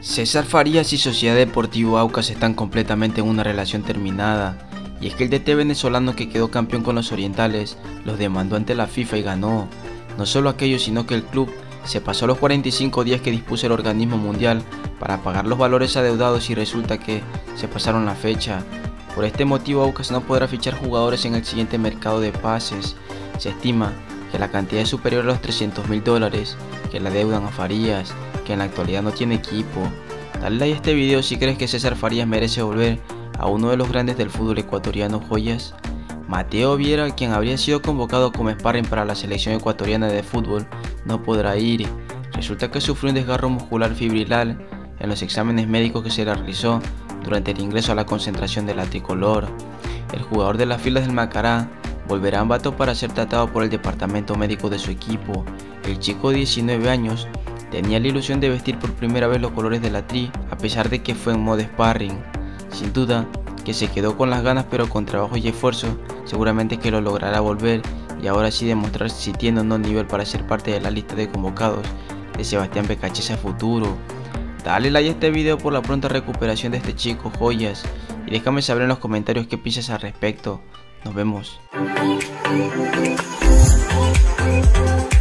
César Farías y Sociedad Deportivo Aucas están completamente en una relación terminada, y es que el DT venezolano que quedó campeón con los orientales los demandó ante la FIFA y ganó. No solo aquello, sino que el club se pasó los 45 días que dispuso el organismo mundial para pagar los valores adeudados y resulta que se pasaron la fecha. Por este motivo Aucas no podrá fichar jugadores en el siguiente mercado de pases. Se estima que la cantidad es superior a los $300.000 que le adeudan a Farías, que en la actualidad no tiene equipo. Dale like a este video si crees que César Farías merece volver a uno de los grandes del fútbol ecuatoriano, joyas. Mateo Viera, quien habría sido convocado como sparring para la selección ecuatoriana de fútbol, no podrá ir. Resulta que sufrió un desgarro muscular fibrilar en los exámenes médicos que se le realizó durante el ingreso a la concentración de la tricolor. El jugador de las filas del Macará volverá a Ambato para ser tratado por el departamento médico de su equipo. El chico de 19 años tenía la ilusión de vestir por primera vez los colores de la Tri, a pesar de que fue en modo sparring. Sin duda que se quedó con las ganas, pero con trabajo y esfuerzo seguramente que lo logrará volver y ahora sí demostrar si tiene o no nivel para ser parte de la lista de convocados de Sebastián Becachese a futuro. Dale like a este video por la pronta recuperación de este chico, joyas, y déjame saber en los comentarios qué piensas al respecto. Nos vemos.